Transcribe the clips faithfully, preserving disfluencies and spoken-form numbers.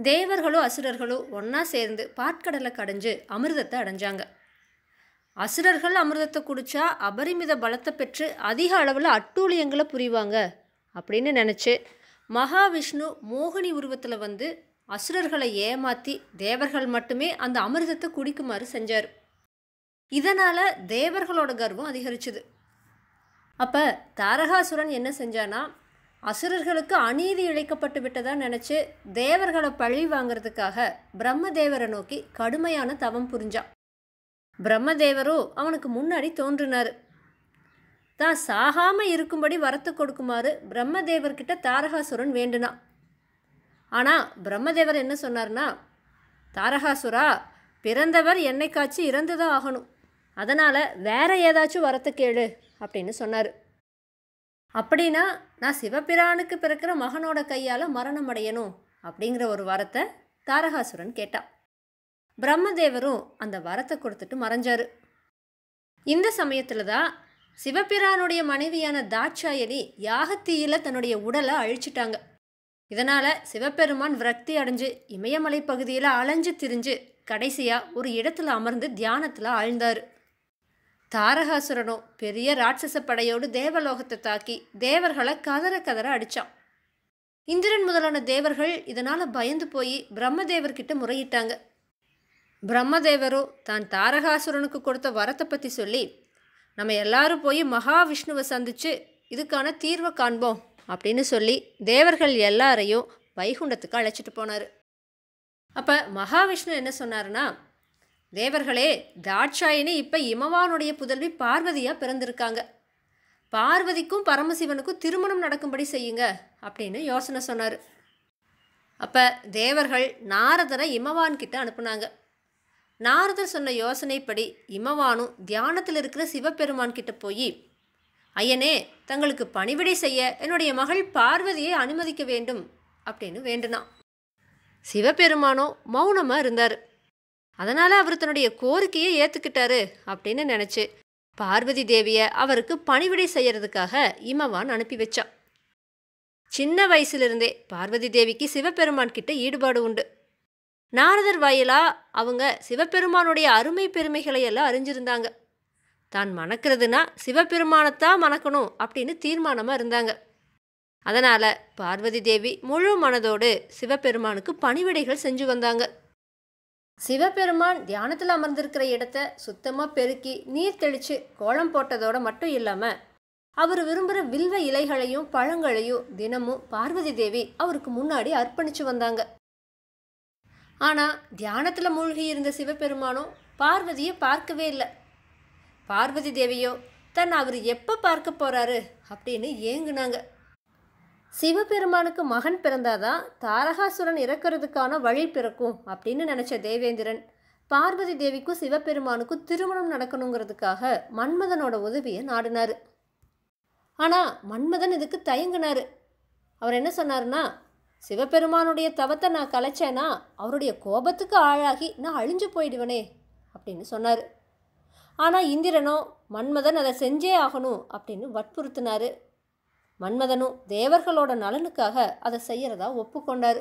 தேவர்களும் அசுரர்களும் ஒன்றா சேர்ந்து பாற்கடலை கடைஞ்சு அமிர்தத்தை அடைஞ்சாங்க. அசுரர்கள் அமிர்தத்தை குடித்தா அபரிமித பலத்தை பெற்று அதிக அளவில் அட்டூழியங்களை புரிவாங்க அப்படின்னு நினச்சி மகாவிஷ்ணு மோகினி உருவத்தில் வந்து அசுரர்களை ஏமாற்றி தேவர்கள் மட்டுமே அந்த அமிர்தத்தை குடிக்குமாறு செஞ்சார். இதனால் தேவர்களோட கர்வம் அதிகரிச்சுது. அப்போ தாரகாசுரன் என்ன செஞ்சானா, அசுரர்களுக்கு அநீதி இழைக்கப்பட்டு விட்டதா நினச்சி தேவர்களை பழி வாங்கிறதுக்காக பிரம்மதேவரை நோக்கி கடுமையான தவம் புரிஞ்சான். பிரம்மதேவரோ அவனுக்கு முன்னாடி தோன்றினார். தான் சாகாமல் இருக்கும்படி வரத்து கொடுக்குமாறு பிரம்மதேவர்கிட்ட தாரகாசுரன் வேண்டுனான். ஆனால் பிரம்மதேவர் என்ன சொன்னார்னா, தாரகாசுரா, பிறந்தவர் எண்ணெய் காய்ச்சி இறந்துதான் ஆகணும், அதனால் வேற ஏதாச்சும் வரத்தை கேளு அப்படின்னு சொன்னார். அப்படின்னா நான் சிவபிரானுக்கு பிறக்கிற மகனோட கையால் மரணம் அடையணும் அப்படிங்கிற ஒரு வரத்தை தாரகாசுரன் கேட்டான். பிரம்மதேவரும் அந்த வரத்தை கொடுத்துட்டு மறைஞ்சாரு. இந்த சமயத்தில் தான் சிவபிரானுடைய மனைவியான தாட்சாயணி யாகத்தீயில் தன்னுடைய உடலை அழிச்சிட்டாங்க. இதனால் சிவபெருமான் விரக்தி அடைஞ்சு இமயமலை பகுதியில் அலைஞ்சு திரிஞ்சு கடைசியாக ஒரு இடத்துல அமர்ந்து தியானத்தில் ஆழ்ந்தார். தாரகாசுரனோ பெரிய ராட்சச படையோடு தேவலோகத்தை தாக்கி தேவர்களை கதற கதற அடித்தான். இந்திரன் முதலான தேவர்கள் இதனால் பயந்து போய் பிரம்மதேவர்கிட்ட முறையிட்டாங்க. பிரம்மதேவரோ தான் தாரகாசுரனுக்கு கொடுத்த வரத்தை பற்றி சொல்லி, நம்ம எல்லாரும் போய் மகாவிஷ்ணுவை சந்தித்து இதுக்கான தீர்வை காண்போம் அப்படின்னு சொல்லி தேவர்கள் எல்லாரையும் வைகுண்டத்துக்கு அழைச்சிட்டு போனார். அப்போ மகாவிஷ்ணு என்ன சொன்னார்னா, தேவர்களே, தாட்சாயினி இப்போ இமவானுடைய புதல்வி பார்வதியாக பிறந்திருக்காங்க, பார்வதிக்கும் பரமசிவனுக்கும் திருமணம் நடக்கும்படி செய்யுங்க அப்படின்னு யோசனை சொன்னார். அப்போ தேவர்கள் நாரதரை இமவான்கிட்ட அனுப்புனாங்க. நாரதர் சொன்ன யோசனைப்படி இமவானும் தியானத்தில் இருக்கிற சிவபெருமான் கிட்ட போய், ஐயனே, தங்களுக்கு பணிவிடை செய்ய என்னுடைய மகள் பார்வதியை அனுமதிக்க வேண்டும் அப்படின்னு வேண்டுனான். சிவபெருமானோ மௌனமாக இருந்தார். அதனால் அவர் தன்னுடைய கோரிக்கையை ஏற்றுக்கிட்டாரு அப்படின்னு நினச்சி பார்வதி தேவியை அவருக்கு பணிவிடை செய்யறதுக்காக இமவான் அனுப்பி வச்சான். சின்ன வயசுலேருந்தே பார்வதி தேவிக்கு சிவபெருமான் கிட்ட ஈடுபாடு உண்டு. நாரதர் வாயிலா அவங்க சிவபெருமானுடைய அருமை பெருமைகளை எல்லாம் அறிஞ்சிருந்தாங்க. தான் மணக்கிறதுனா சிவபெருமானத்தான் மணக்கணும் அப்படின்னு தீர்மானமாக இருந்தாங்க. அதனால் பார்வதி தேவி முழு மனதோடு சிவபெருமானுக்கு பணிவிடைகள் செஞ்சு வந்தாங்க. சிவபெருமான் தியானத்தில் அமர்ந்திருக்கிற இடத்த சுத்தமாக பெருக்கி நீர் தெளித்து கோலம் போட்டதோடு மட்டும் இல்லாமல் அவர் விரும்புகிற வில்வ இலைகளையும் பழங்களையும் தினமும் பார்வதி தேவி அவருக்கு முன்னாடி அர்ப்பணித்து வந்தாங்க. ஆனால் தியானத்தில் மூழ்கி இருந்த சிவபெருமானோ பார்வதியை பார்க்கவே இல்லை. பார்வதி தேவியோ தன் அவர் எப்போ பார்க்க போகிறாரு அப்படின்னு ஏங்குனாங்க. சிவபெருமானுக்கு மகன் பிறந்தாதான் தாரகாசுரன் இறக்கிறதுக்கான வழி பிறக்கும் அப்படின்னு நினச்ச தேவேந்திரன் பார்வதி தேவிக்கும் சிவபெருமானுக்கும் திருமணம் நடக்கணுங்கிறதுக்காக மன்மதனோட உதவியை நாடினார். ஆனால் மன்மதன் இதுக்கு தயங்கினார். அவர் என்ன சொன்னார்னா, சிவபெருமானுடைய தவத்தை நான் கலைச்சேன்னா அவருடைய கோபத்துக்கு ஆளாகி நான் அழிஞ்சு போயிடுவனே அப்படின்னு சொன்னார். ஆனால் இந்திரனோ மன்மதன் அதை செஞ்சே ஆகணும் அப்படின்னு வற்புறுத்தினார். மன்மதனும் தேவர்களோட நலனுக்காக அதை செய்யறதா ஒப்புக்கொண்டார்.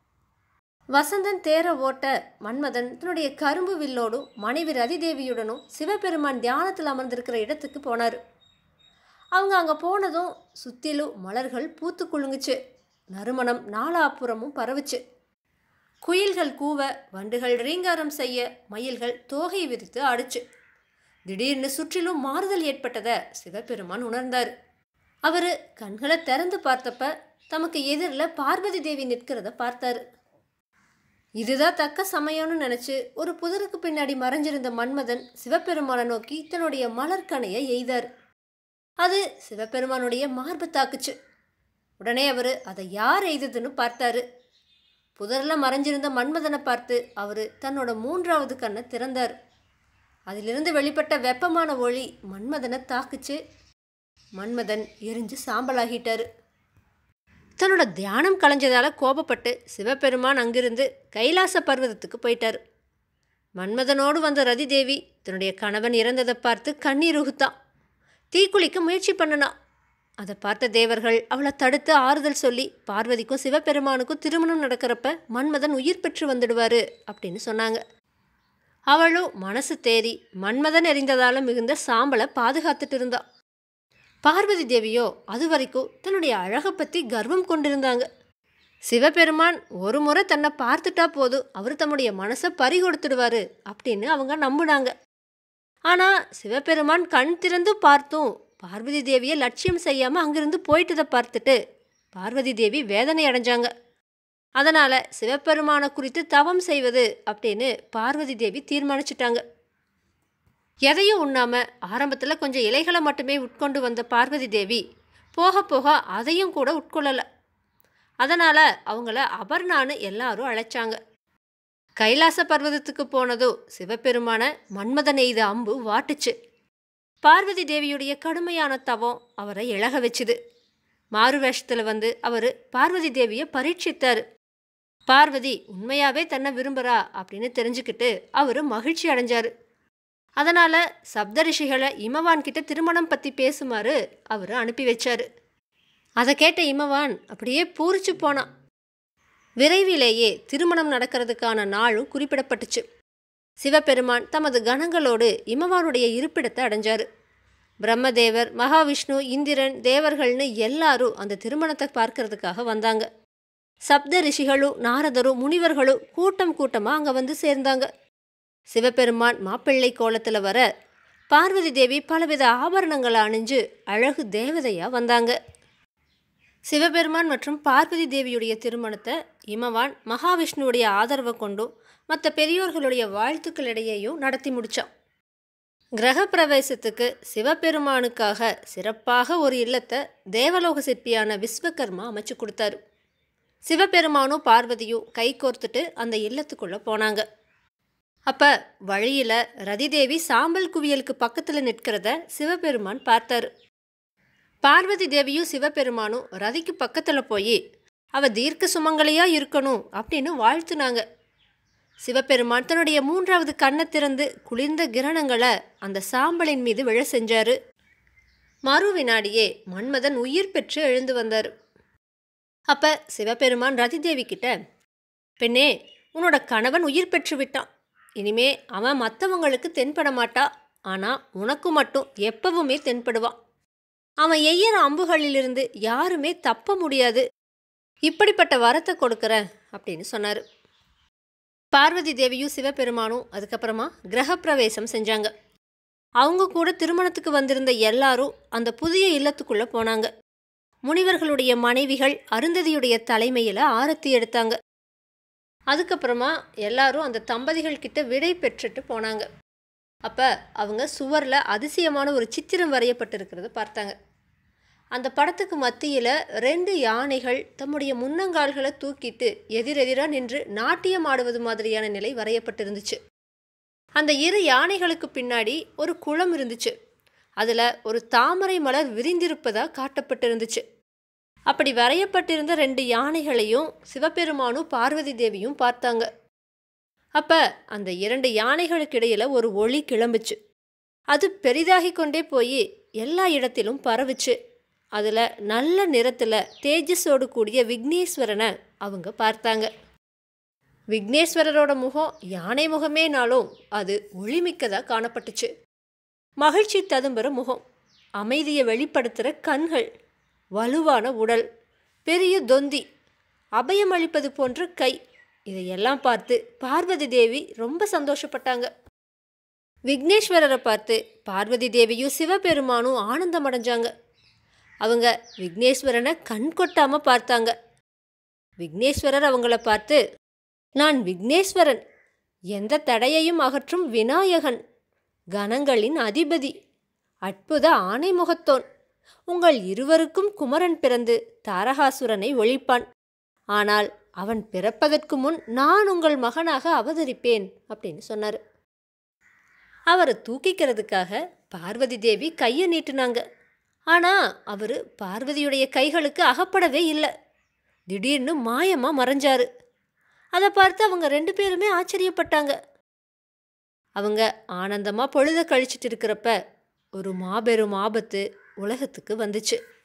வசந்தன் தேர ஓட்ட மன்மதன் தன்னுடைய கரும்பு வில்லோடும் மனைவி ரதிதேவியுடனும் சிவபெருமான் தியானத்தில் அமர்ந்திருக்கிற இடத்துக்கு போனார். அவங்க அங்கே போனதும் சுற்றிலும் மலர்கள் பூத்து குலுங்குச்சு. நறுமணம் நாலாப்புறமும் பரவுச்சு. குயில்கள் கூவ, வண்டுகள் ரீங்காரம் செய்ய, மயில்கள் தோகை விரித்து ஆடுச்சு. திடீர்னு சுற்றிலும் மாறுதல் ஏற்பட்டதை சிவபெருமான் உணர்ந்தார். அவர் கண்களை திறந்து பார்த்தப்ப தமக்கு எதிரில் பார்வதி தேவி நிற்கிறத பார்த்தாரு. இதுதான் தக்க சமயம்னு நினச்சி ஒரு புதருக்கு பின்னாடி மறைஞ்சிருந்த மன்மதன் சிவபெருமானை நோக்கி தன்னுடைய மலர்கணையை எய்தார். அது சிவபெருமானுடைய மார்பு தாக்குச்சு. உடனே அவர் அதை யார் எய்ததுன்னு பார்த்தாரு. புதரில் மறைஞ்சிருந்த மன்மதனை பார்த்து அவர் தன்னோட மூன்றாவது கண்ணை திறந்தார். அதிலிருந்து வெளிப்பட்ட வெப்பமான ஒளி மன்மதனை தாக்குச்சு. மன்மதன் எரிஞ்சு சாம்பலாகிட்டார். தன்னோட தியானம் கலைஞ்சதால் கோபப்பட்டு சிவபெருமான் அங்கிருந்து கைலாச பர்வதத்துக்கு போயிட்டார். மன்மதனோடு வந்த ரதிதேவி தன்னுடைய கணவன் இறந்ததை பார்த்து கண்ணீர் உகுத்தான். தீக்குளிக்க முயற்சி பண்ணினான். அதை பார்த்த தேவர்கள் அவளை தடுத்து ஆறுதல் சொல்லி பார்வதிக்கும் சிவபெருமானுக்கும் திருமணம் நடக்கிறப்ப மன்மதன் உயிர் பெற்று வந்துடுவாரு அப்படின்னு சொன்னாங்க. அவளும் மனசு தேறி மன்மதன் எறிந்ததால மிகுந்த சாம்பலை பாதுகாத்துட்டு இருந்தா. பார்வதி தேவியோ அது வரைக்கும் தன்னுடைய அழகை பற்றி கர்வம் கொண்டிருந்தாங்க. சிவபெருமான் ஒரு முறை தன்னை பார்த்துட்டா போதும் அவர் தம்முடைய மனசை பறி கொடுத்துடுவாரு அப்படின்னு அவங்க நம்பினாங்க. ஆனால் சிவபெருமான் கண் திறந்து பார்த்தும் பார்வதி தேவியை லட்சியம் செய்யாமல் அங்கிருந்து போயிட்டதை பார்த்துட்டு பார்வதி தேவி வேதனை அடைஞ்சாங்க. அதனால் சிவபெருமானை குறித்து தவம் செய்வது அப்படின்னு பார்வதி தேவி தீர்மானிச்சிட்டாங்க. எதையும் உண்ணாமல் ஆரம்பத்தில் கொஞ்சம் இலைகளை மட்டுமே உட்கொண்டு வந்த பார்வதி தேவி போக போக அதையும் கூட உட்கொள்ளலை. அதனால் அவங்கள அபர்ணான்னு எல்லாரும் அழைச்சாங்க. கைலாச பர்வதத்துக்கு போனதோ சிவபெருமான மன்மதன் எய்த அம்பு வாட்டுச்சு. பார்வதி தேவியுடைய கடுமையான தவம் அவரை இழக வச்சுது. மாறு வேஷத்தில் வந்து அவர் பார்வதி தேவியை பரீட்சித்தார். பார்வதி உண்மையாகவே தன்னை விரும்புகிறா அப்படின்னு தெரிஞ்சுக்கிட்டு அவர் மகிழ்ச்சி அடைஞ்சார். அதனால் சப்தரிஷிகளை இமவான் கிட்ட திருமணம் பற்றி பேசுமாறு அவர் அனுப்பி வச்சார். அதை கேட்ட இமவான் அப்படியே பூரிச்சு போனான். விரைவிலேயே திருமணம் நடக்கிறதுக்கான நாளும் குறிப்பிடப்பட்டுச்சு. சிவபெருமான் தமது கணங்களோடு இமவானுடைய இருப்பிடத்தை அடைஞ்சார். பிரம்மதேவர், மகாவிஷ்ணு, இந்திரன், தேவர்கள்னு எல்லாரும் அந்த திருமணத்தை பார்க்கறதுக்காக வந்தாங்க. சப்த ரிஷிகளும் நாரதரும் முனிவர்களும் கூட்டம் கூட்டமாக அங்கே வந்து சேர்ந்தாங்க. சிவபெருமான் மாப்பிள்ளை கோலத்தில் வர பார்வதி தேவி பலவித ஆபரணங்களை அணிஞ்சு அழகு தேவதையாக வந்தாங்க. சிவபெருமான் மற்றும் பார்வதி தேவியுடைய திருமணத்தை இமவான் மகாவிஷ்ணுவுடைய ஆதரவை கொண்டும் மற்ற பெரியோர்களுடைய வாழ்த்துக்களிடையேயும் நடத்தி முடித்தான். கிரக பிரவேசத்துக்கு சிவபெருமானுக்காக சிறப்பாக ஒரு இல்லத்தை தேவலோக சிற்பியான விஸ்வகர்மா அமைச்சு கொடுத்தாரு. சிவபெருமானும் பார்வதியும் கை கோர்த்துட்டு அந்த இல்லத்துக்குள்ளே போனாங்க. அப்போ வழியில் ரதிதேவி சாம்பல் குவியலுக்கு பக்கத்தில் நிற்கிறத சிவபெருமான் பார்த்தாரு. பார்வதி தேவியும் சிவபெருமானும் ரதிக்கு பக்கத்தில் போய் அவ தீர்க்க சுமங்கலியாக இருக்கணும் அப்படின்னு வாழ்த்துனாங்க. சிவபெருமான் தன்னுடைய மூன்றாவது கண்ணை திறந்து குளிர்ந்த கிரணங்களை அந்த சாம்பலின் மீது விழ செஞ்சாரு. மறு வினாடியே மன்மதன் உயிர் பெற்று எழுந்து வந்தார். அப்போ சிவபெருமான் ரதிதேவி கிட்ட, பெண்ணே, உன்னோட கணவன் உயிர் பெற்று விட்டான். இனிமே அவன் மற்றவங்களுக்கு தென்பட மாட்டா, ஆனால் உனக்கு மட்டும் எப்பவுமே தென்படுவான். அவன் எய்யற அம்புகளிலிருந்து யாருமே தப்ப முடியாது. இப்படிப்பட்ட வரத்தை கொடுக்குறேன் அப்படின்னு சொன்னார். பார்வதி தேவியும் சிவபெருமானும் அதுக்கப்புறமா கிரகப்பிரவேசம் செஞ்சாங்க. அவங்க கூட திருமணத்துக்கு வந்திருந்த எல்லாரும் அந்த புதிய இல்லத்துக்குள்ளே போனாங்க. முனிவர்களுடைய மனைவிகள் அருந்ததியுடைய தலைமையில் ஆரத்தி எடுத்தாங்க. அதுக்கப்புறமா எல்லாரும் அந்த தம்பதிகள் கிட்ட விடை பெற்றுட்டு போனாங்க. அப்போ அவங்க சுவரில் அதிசயமான ஒரு சித்திரம் வரையப்பட்டிருக்கிறத பார்த்தாங்க. அந்த படத்துக்கு மத்தியில் ரெண்டு யானைகள் தம்முடைய முன்னங்கால்களை தூக்கிட்டு எதிரெதிராக நின்று நாட்டியம் ஆடுவது மாதிரியான நிலை வரையப்பட்டிருந்துச்சு. அந்த இரு யானைகளுக்கு பின்னாடி ஒரு குளம் இருந்துச்சு. அதில் ஒரு தாமரை மலர் விரிந்திருப்பதாக காட்டப்பட்டிருந்துச்சு. அப்படி வரையப்பட்டிருந்த ரெண்டு யானைகளையும் சிவபெருமானும் பார்வதி தேவியும் பார்த்தாங்க. அப்போ அந்த இரண்டு யானைகளுக்கு இடையில் ஒரு ஒளி கிளம்புச்சு. அது பெரிதாகி கொண்டே போய் எல்லா இடத்திலும் பரவுச்சு. அதில் நல்ல நிறத்தில் தேஜஸோடு கூடிய விக்னேஸ்வரனை அவங்க பார்த்தாங்க. விக்னேஸ்வரரோட முகம் யானை முகமேனாலும் அது ஒளிமிக்கதாக காணப்பட்டுச்சு. மகிழ்ச்சி ததும்புற முகம், அமைதியை வெளிப்படுத்துகிற கண்கள், வலுவான உடல், பெரிய தொந்தி, அபயம் அளிப்பது போன்ற கை, இதையெல்லாம் பார்த்து பார்வதி தேவி ரொம்ப சந்தோஷப்பட்டாங்க. விக்னேஸ்வரரை பார்த்து பார்வதி தேவியும் சிவபெருமானும் ஆனந்தம் அடைஞ்சாங்க. அவங்க விக்னேஸ்வரனை கண் கொட்டாமல் பார்த்தாங்க. விக்னேஸ்வரர் அவங்கள பார்த்து, நான் விக்னேஸ்வரன், எந்த தடையையும் அகற்றும் விநாயகன், கணங்களின் அதிபதி, அற்புத ஆணை முகத்தோன், உங்கள் இருவருக்கும் குமரன் பிறந்து தாரகாசுரனை ஒழிப்பான். ஆனால் அவன் பிறப்பதற்கு முன் நான் உங்கள் மகனாக அவதரிப்பேன் அப்படின்னு சொன்னார். அவரை தூக்கிக்கிறதுக்காக பார்வதி தேவி கையை நீட்டினாங்க. ஆனால் அவர் பார்வதியுடைய கைகளுக்கு அகப்படவே இல்லை. திடீர்னு மாயமாக மறைஞ்சாரு. அதை பார்த்து அவங்க ரெண்டு பேருமே ஆச்சரியப்பட்டாங்க. அவங்க ஆனந்தமாக பொழுத கழிச்சிட்டு இருக்கிறப்ப ஒரு மாபெரும் ஆபத்து உலகத்துக்கு வந்துச்சு.